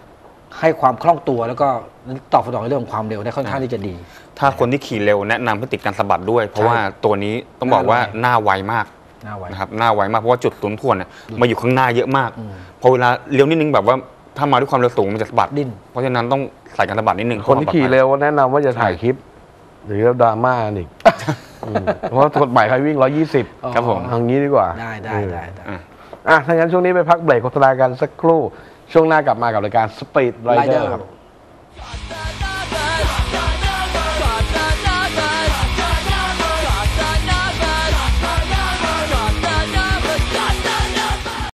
Speaker 2: ให้ความคล่องตัวแล้วก็ตอบสนองในเรื่องของความเร็วได้ค่อนข้างที่จะดี
Speaker 4: ถ้าคนที่ขี่เร็วแนะนำให้ติดการสะบัดด้วย เพราะ
Speaker 2: ใช่
Speaker 4: ว่าตัวนี้ต้องบอกว่าหน้าไวมาก
Speaker 2: หน้าไว้
Speaker 4: นะครับหน้าไวมากเพราะว่าจุดศูนย์ถ่วงเนี่ยมาอยู่ข้างหน้าเยอะมาก
Speaker 2: อืม
Speaker 4: พอเวลาเลี้ยวนิดนึงแบบว่าถ้ามาด้วยความเร็วสูงมันจะสะบัด
Speaker 2: ดิ้น
Speaker 4: เพราะฉะนั้นต้องใส่การสะบัดนิดนึง
Speaker 3: คนที่ขี่เร็วแนะนำว่าจะถ่ายคลิป หรือดราม่าอีกอืมเพราะว่ากฎหมายใครวิ่งร้อยยี่สิบ
Speaker 2: อ๋อ
Speaker 4: ครับผม
Speaker 3: ทางนี้ดีกว่า
Speaker 2: ได้ได้ได้ได้
Speaker 4: อ่ะ
Speaker 3: อ่ะถ้างั้นช่วงนี้ไปพักเบรกโฆษณากันสักครู่ ช่วงหน้ากลับมากับรายการ Speed Rider ครับ